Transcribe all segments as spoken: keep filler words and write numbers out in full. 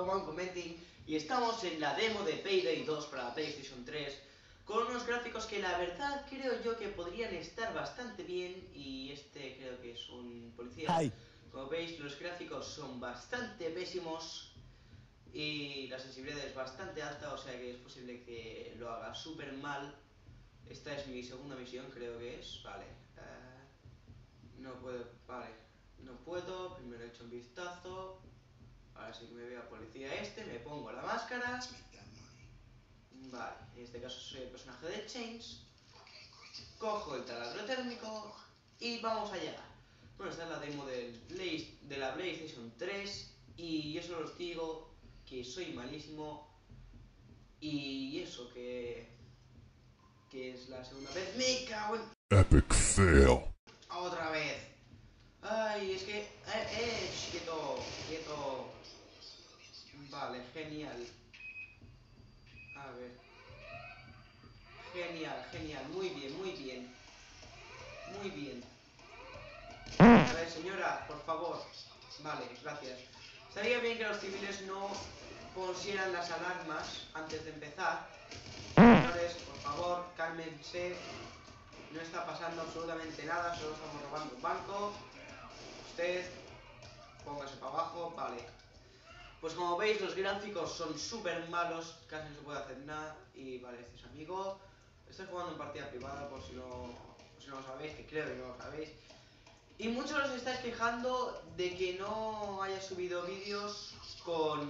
One Commenting y estamos en la demo de Payday dos para la PlayStation tres con unos gráficos que la verdad creo yo que podrían estar bastante bien y este creo que es un policía. Hi. Como veis los gráficos son bastante pésimos y la sensibilidad es bastante alta, o sea que es posible que lo haga súper mal. Esta es mi segunda misión, creo que es, vale. Uh, no puedo, vale, no puedo, primero he hecho un vistazo. Ahora sí que me veo a policía este, me pongo la máscara. Vale, en este caso soy el personaje de Chains. Cojo el taladro térmico y vamos allá. Bueno, esta es la demo del Play, de la PlayStation tres y yo solo os digo que soy malísimo y eso, que, que es la segunda vez. ¡Me cago en... Epic fail. ¡Otra vez! Ay, es que... Eh, eh, quieto, quieto. Vale, genial. A ver. Genial, genial, muy bien, muy bien. Muy bien. A ver, señora, por favor. Vale, gracias. Estaría bien que los civiles no pusieran las alarmas antes de empezar. Señores, por favor, cálmense. No está pasando absolutamente nada, solo estamos robando un banco. Usted, póngase para abajo, vale. Pues como veis, los gráficos son súper malos, casi no se puede hacer nada. Y vale, este es amigo. Estoy jugando en partida privada, por si no, por si no lo sabéis, que creo que no lo sabéis. Y muchos os estáis quejando de que no haya subido vídeos con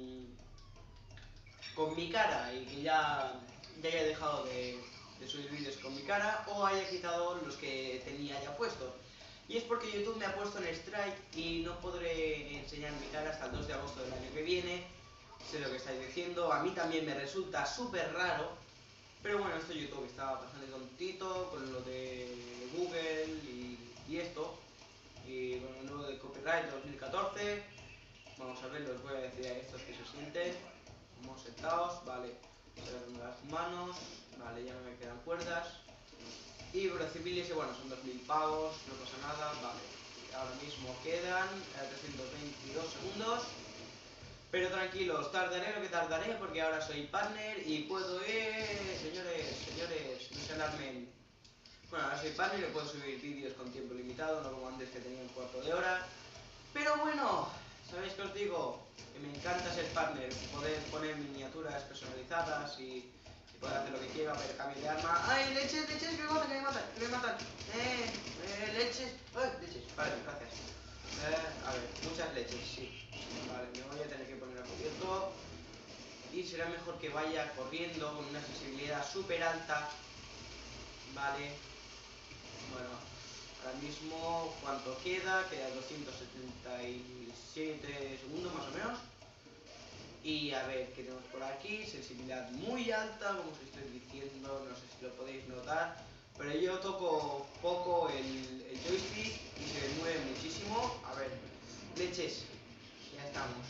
con mi cara y que ya, ya haya dejado de, de subir vídeos con mi cara o haya quitado los que tenía ya puestos. Y es porque YouTube me ha puesto en strike y no podré enseñar mi cara hasta el dos de agosto del año que viene. Sé lo que estáis diciendo, a mí también me resulta súper raro. Pero bueno, esto YouTube está bastante tontito con lo de Google y, y esto. Y con lo de copyright dos mil catorce. Vamos a ver, os voy a decir a estos que se sienten. Vamos sentados, vale. Cerrando las manos, vale, ya no me quedan cuerdas. Y los civiles, bueno, son dos mil pavos, no pasa nada, vale. Ahora mismo quedan trescientos veintidós segundos. Pero tranquilos, tardaré lo que tardaré porque ahora soy partner y puedo... ¡Eh! Señores, señores, no se alarmen. Bueno, ahora soy partner y puedo subir vídeos con tiempo limitado, no como antes que tenía un cuarto de hora. Pero bueno, ¿sabéis qué os digo? Que me encanta ser partner, poder poner miniaturas personalizadas y, y poder hacer lo que quiera, pero cambio de arma. ¡Ay, leches, leches, que me matan, que me matan, que me matan! ¡Eh, eh, leches! ¡Ay, leches! Vale, gracias. Eh, a ver, muchas leches, sí. Vale, me voy a tener que poner a cubierto. Y será mejor que vaya corriendo con una sensibilidad súper alta. Vale. Bueno, ahora mismo, ¿cuánto queda? Queda doscientos setenta y siete segundos más o menos. Y a ver, ¿qué tenemos por aquí? Sensibilidad muy alta, como os estoy diciendo, no sé si lo podéis notar. Pero yo toco poco el, el joystick y se mueve muchísimo. A ver, leches, ya estamos.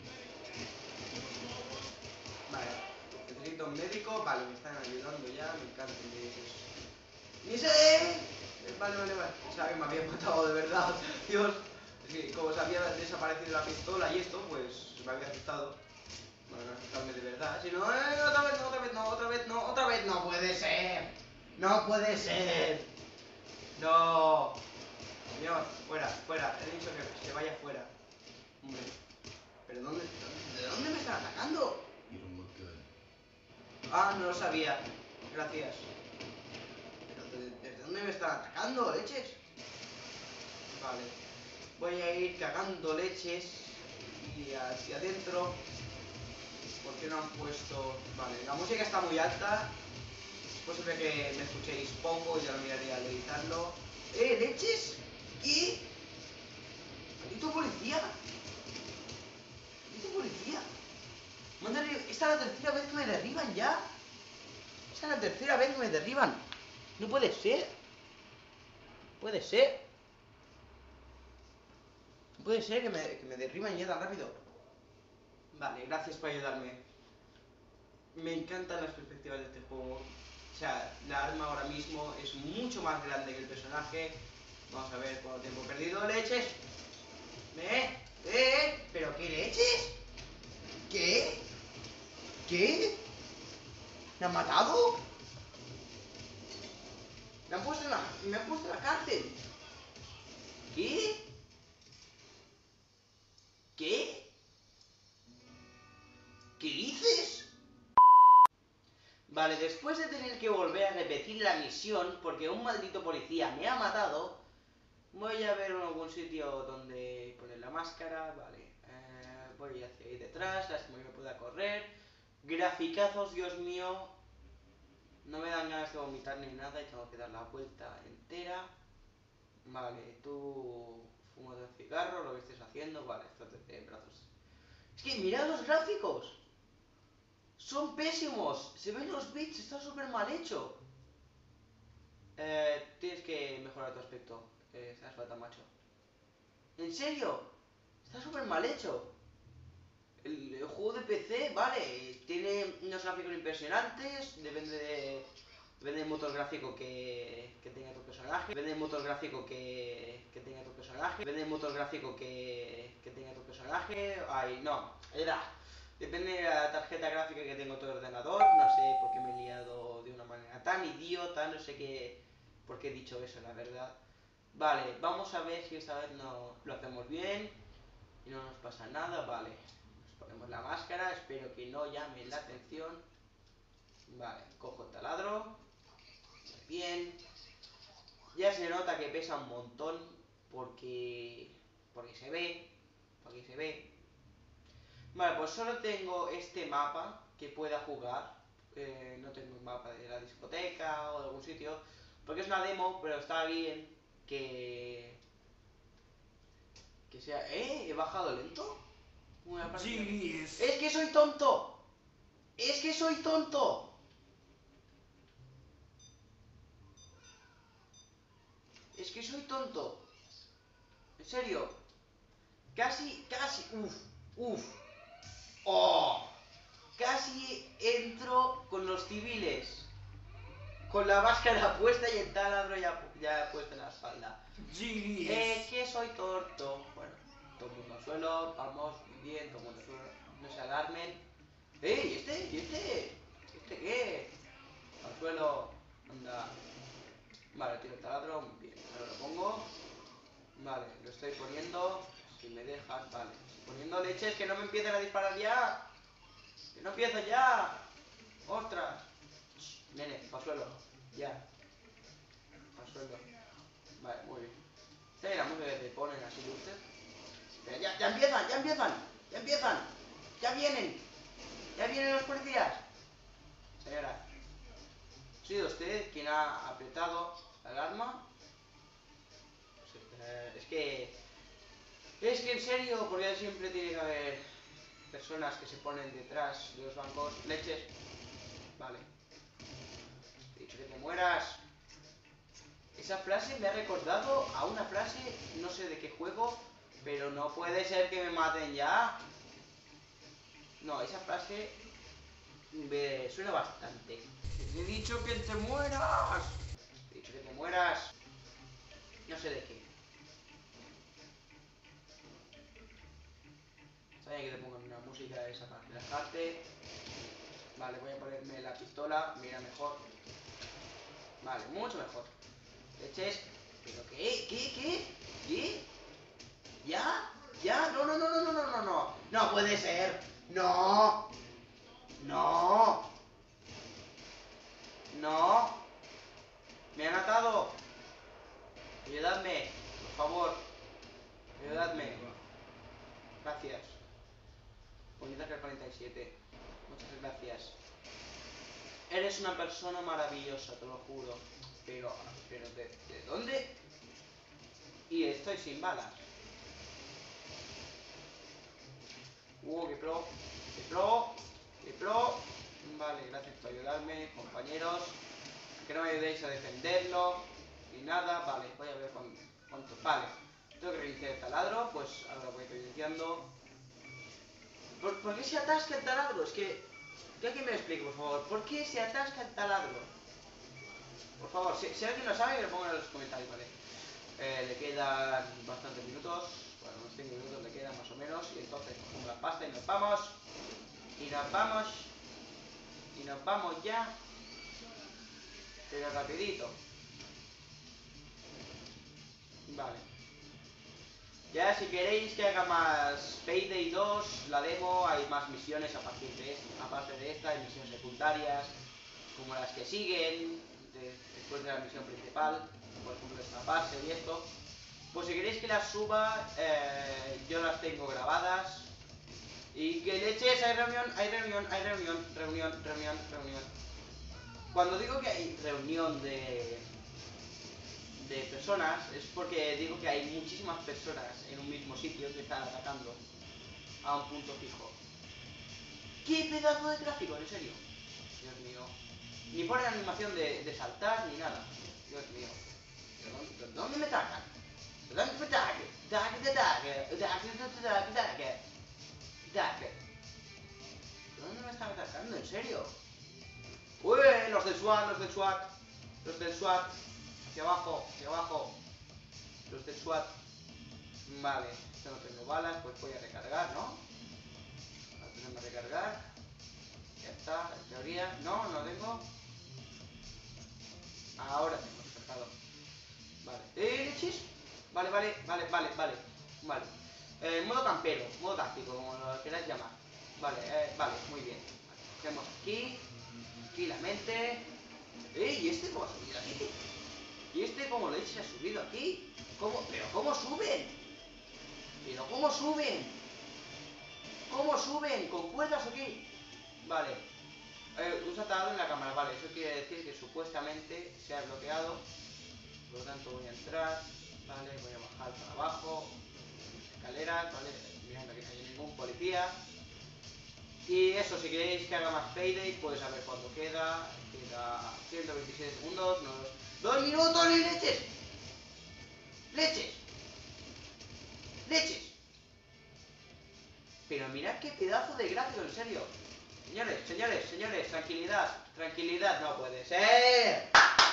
Vale, necesito un médico. Vale, me están ayudando ya, me encanta el médicos. ¡Mise! Vale, vale, vale. Pensaba que me había matado de verdad. Dios. Es que como se había desaparecido la pistola y esto, pues me había asustado. Bueno, no asustarme de verdad. Si no, eh, otra vez no, otra vez no, otra vez no, otra vez no puede ser. No puede ser. No. Señor, fuera, fuera. He dicho que se vaya fuera. Hombre. ¿Pero dónde? ¿De dónde me están atacando? Ah, no lo sabía. Gracias. ¿Pero de, desde dónde me están atacando, leches? Vale. Voy a ir cagando leches y hacia adentro. ¿Por qué no han puesto...? Vale, la música está muy alta. Es posible que me escuchéis poco y ya lo miraré al editarlo. ¡Eh, leches! ¿Qué? ¿Maldito policía? ¿Maldito policía? Esta es la tercera vez que me derriban ya. Esta es la tercera vez que me derriban. No puede ser. Puede ser. No puede ser que me, que me derriban ya tan rápido. Vale, gracias por ayudarme. Me encantan las perspectivas de este juego. O sea, la arma ahora mismo es mucho más grande que el personaje. Vamos a ver cuánto tiempo he perdido. ¡Leches! ¿Eh? ¿Eh? ¿Pero qué leches? ¿Qué? ¿Qué? ¿Me han matado? Me han puesto en la, me han puesto en la cárcel. ¿Qué? ¿Qué? ¿Qué dices? Vale, después de tener que volver a repetir la misión porque un maldito policía me ha matado, voy a ver algún sitio donde poner la máscara. Vale, eh, voy hacia ahí detrás, lástima que no pueda correr. Graficazos, Dios mío. No me dan ganas de vomitar ni nada y tengo que dar la vuelta entera. Vale, tú fumas el cigarro, lo que estés haciendo. Vale, estos de brazos. Es que mirad los gráficos. Son pésimos. Se ven los bits, está súper mal hecho. Eh, tienes que mejorar tu aspecto. Eh, hace falta, macho. ¿En serio? Está súper mal hecho. El, el juego de P C, vale, tiene unos gráficos impresionantes. Depende de... Depende del motor gráfico que, que tenga tu personaje. Depende del motor gráfico que, que tenga tu personaje. Depende del motor gráfico que, que tenga tu personaje. Ay, no. Era. Depende de la tarjeta gráfica que tengo tu ordenador. No sé por qué me he liado de una manera tan idiota. No sé qué. Por qué he dicho eso, la verdad. Vale, vamos a ver si esta vez no lo hacemos bien. Y no nos pasa nada. Vale. Nos ponemos la máscara. Espero que no llame la atención. Vale, cojo el taladro. Bien, ya se nota que pesa un montón porque porque se ve, porque se ve. Vale, pues solo tengo este mapa que pueda jugar. Eh, no tengo un mapa de la discoteca o de algún sitio, porque es una demo, pero está bien que que sea. ¿Eh? ¿He bajado lento? Una Sí, es... ¡Es que soy tonto! ¡Es que soy tonto! Es que soy tonto. En serio. Casi, casi, uff, uff. Oh. Casi entro con los civiles. Con la máscara puesta y el taladro ya, ya puesto en la espalda. Sí, Eh, es... que soy torto. Bueno, todo el mundo al suelo, vamos, bien, todo el mundo al suelo. No se alarmen. ¡Eh! ¿Y este? ¿Y este? ¿Este qué? Al suelo. Anda. Vale, tiro el taladro. Bien, ahora lo pongo. Vale, lo estoy poniendo. Si me dejas, vale. Estoy poniendo leches, que no me empiecen a disparar ya. Que no empiezo ya. Ostras. Nene, pa' suelo. Ya. Pa' suelo. Vale, muy bien. Esta es la música que te ponen así dulces. Pero ya, ya empiezan, ya empiezan. Ya empiezan. Ya vienen. Ya vienen los policías. Señora. ¿Ha sido usted quien ha apretado la alarma? Sí, eh, es que... Es que en serio, porque siempre tiene que haber personas que se ponen detrás de los bancos. Leches. Vale. Te he dicho que te mueras. Esa frase me ha recordado a una frase, no sé de qué juego, pero no puede ser que me maten ya. No, esa frase me suena bastante. Te he dicho que te mueras. Te he dicho que te mueras. No sé de qué. Está bien que te pongan una música esa para relajarte. Vale, voy a ponerme la pistola, mira mejor. Vale, mucho mejor. Leches. ¿Pero qué? ¿Qué? ¿Qué? ¿Qué? ¿Ya? ¿Ya? No, no, no, no, no, no, no, no. No puede ser. No. No. No. Me han atado. Ayudadme. Por favor. Ayudadme. Gracias. Bonita que cuarenta y siete. Muchas gracias. Eres una persona maravillosa, te lo juro. Pero, pero, ¿de, de dónde? Y estoy sin balas. Uh, qué pro. Qué pro. Qué pro. Vale, gracias por ayudarme, compañeros. Que no me ayudéis a defenderlo. Ni nada. Vale, voy a ver cuánto. cuánto. Vale. Tengo que reiniciar el taladro. Pues ahora voy reiniciando. ¿Por, ¿Por qué se atasca el taladro? Es que... Ya que me explique, por favor. ¿Por qué se atasca el taladro? Por favor, si, si alguien lo sabe, que lo ponga en los comentarios, ¿vale? Eh, le quedan bastantes minutos. Bueno, unos cinco minutos le quedan más o menos. Y entonces cogemos la pasta y nos vamos. Y nos vamos. Y nos vamos ya. Pero rapidito. Vale. Ya si queréis que haga más Payday dos, la demo, hay más misiones a partir de esta, aparte de esta, hay misiones secundarias, como las que siguen, de, después de la misión principal, por ejemplo esta fase y esto. Pues si queréis que las suba, eh, yo las tengo grabadas. Y que leches, hay reunión, hay reunión, hay reunión, reunión, reunión, reunión. Cuando digo que hay reunión de... de personas, es porque digo que hay muchísimas personas en un mismo sitio que están atacando a un punto fijo. ¡Qué pedazo de gráfico, en serio! Dios mío. Ni pone animación de, de saltar ni nada. Dios mío. ¿De dónde, dónde me atacan? ¿De dónde me atacan? ¡Tac, tac, tac! ¡Tac, tac, tac! ¡Tac! ¿De dónde me están atacando? ¿En serio? ¡Uy! Los del SWAT, los del SWAT. Los del SWAT. Hacia abajo, hacia abajo. Los del SWAT. Vale, yo no tengo balas, pues voy a recargar, ¿no? Voy a tenerme a recargar. Ya está, en teoría. No, no tengo. Ahora tengo recargado. Vale. ¡Eh, leches! Vale, vale, vale, vale, vale. Vale. Eh, modo campero, modo táctico, como lo queráis llamar. Vale, eh, vale, muy bien. Vale, cogemos aquí, tranquilamente. ¡Eh! ¿Y este cómo ha subido aquí? ¿Y este cómo lo se ha subido aquí? ¿Cómo? ¿Pero cómo suben? ¿Pero cómo suben? ¿Cómo suben? ¿Con cuerdas o qué? Vale. Eh, usa atado en la cámara, vale. Eso quiere decir que supuestamente se ha bloqueado. Por lo tanto voy a entrar. Vale, voy a bajar para abajo. Escaleras, vale. Mirando que no hay ningún policía. Y eso, si queréis que haga más Payday, pues a ver cuánto queda. Queda ciento veintisiete segundos. No, ¡dos minutos y leches! ¡Leches! ¡Leches! Pero mirad qué pedazo de gráfico, en serio. Señores, señores, señores, tranquilidad. Tranquilidad, no puede ser.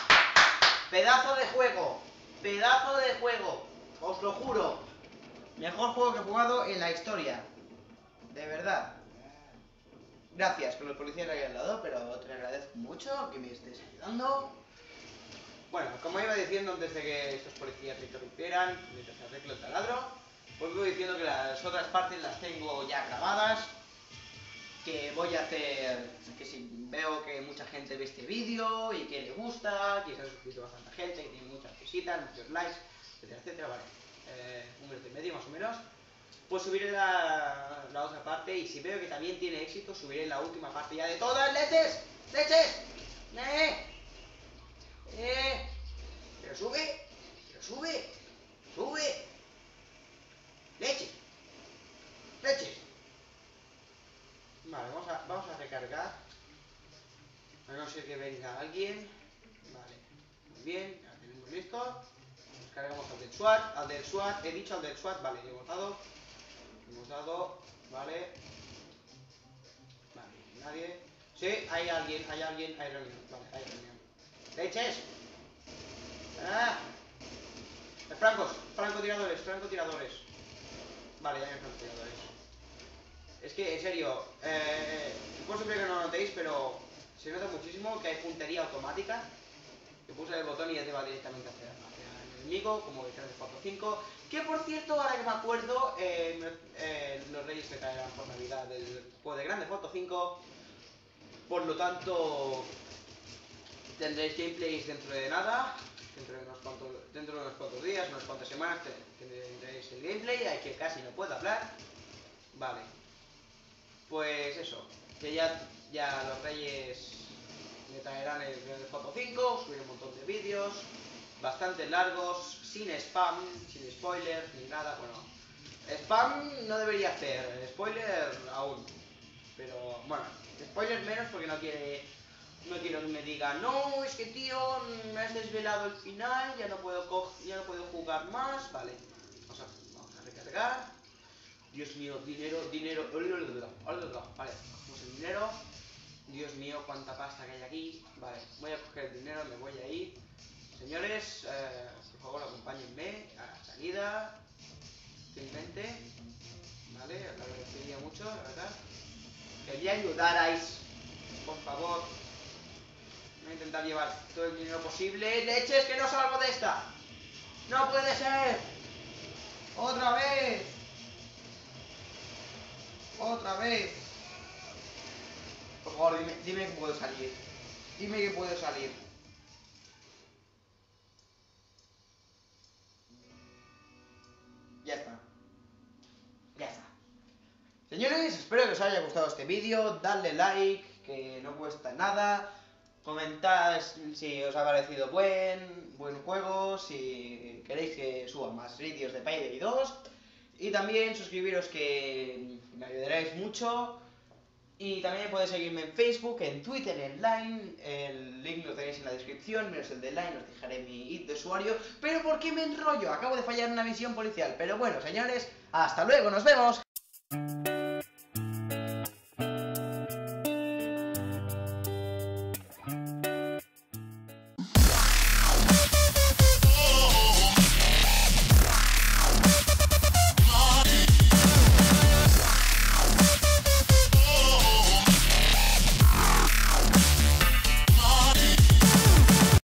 Pedazo de juego. Pedazo de juego. Os lo juro. Mejor juego que he jugado en la historia. De verdad. Gracias que los policías le hayan dado, pero te agradezco mucho que me estés ayudando. Bueno, como iba diciendo antes de que estos policías me interrumpieran, mientras arreglo el taladro, pues voy diciendo que las otras partes las tengo ya grabadas, que voy a hacer, que si veo que mucha gente ve este vídeo y que le gusta, que se ha suscrito bastante gente, que tiene muchas visitas, muchos likes, etcétera, etcétera, vale, eh, un minuto y medio más o menos. Pues subiré la, la otra parte y si veo que también tiene éxito, subiré la última parte ya de todas. ¡Leches! ¡Leches! ¡Eh! ¡Eh! ¡Pero sube! ¡Pero sube! ¡Sube! ¡Leche! ¡Leches! Vale, vamos a, vamos a recargar. A no ser que venga alguien. Vale, muy bien, ya tenemos listo. Cargamos al del SWAT, al del SWAT, he dicho al del SWAT, vale, le hemos dado. Hemos dado, vale. Vale, nadie. Sí, hay alguien, hay alguien, hay reunión. Vale, hay reunión. ¡Leches! ¡Ah! Francos, francotiradores, francotiradores. Vale, ya hay francotiradores. Es que, en serio, eh, es posible que no lo notéis, pero se nota muchísimo que hay puntería automática. Que puse el botón y ya te va directamente hacia, hacia el enemigo, como de Grand Theft Auto cinco. Que por cierto, ahora que me acuerdo, eh, eh, los Reyes me traerán por Navidad del juego de Grand Theft Auto cinco. Por lo tanto, tendréis gameplays dentro de nada, dentro de unos cuantos, dentro de unos cuantos días, unas cuantas semanas tendréis el gameplay, hay que casi no puedo hablar. Vale. Pues eso, que ya, ya los Reyes me traerán el Grand Theft Auto cinco, subiré un montón de vídeos, bastante largos, sin spam, sin spoilers, ni nada, bueno. Spam no debería hacer, spoiler aún. Pero, bueno, spoilers menos porque no quiere... No quiero que me diga, no, es que tío, me has desvelado el final, ya no puedo, ya no puedo jugar más. Vale, vamos a, vamos a recargar. Dios mío, dinero, dinero. Vale, cogemos el dinero. Dios mío, cuánta pasta que hay aquí. Vale, voy a coger el dinero, me voy a ir. Señores, eh, por favor, acompáñenme a la salida. Simplemente. Vale, lo agradecería mucho, la verdad. Que me ayudarais, por favor. Voy a intentar llevar todo el dinero posible. ¡Leches, que no salgo de esta! ¡No puede ser! ¡Otra vez! ¡Otra vez! Por favor, dime, dime que puedo salir. Dime que puedo salir. Ya está. Ya está. Señores, espero que os haya gustado este vídeo. Dadle like, que no cuesta nada. Comentad si os ha parecido buen, buen juego, si queréis que suba más vídeos de Payday dos. Y también suscribiros, que me ayudaréis mucho. Y también podéis seguirme en Facebook, en Twitter, en Line. El link lo tenéis en la descripción, menos el de Line, os dejaré mi I D de usuario. Pero ¿por qué me enrollo? Acabo de fallar en una misión policial. Pero bueno, señores, hasta luego, nos vemos.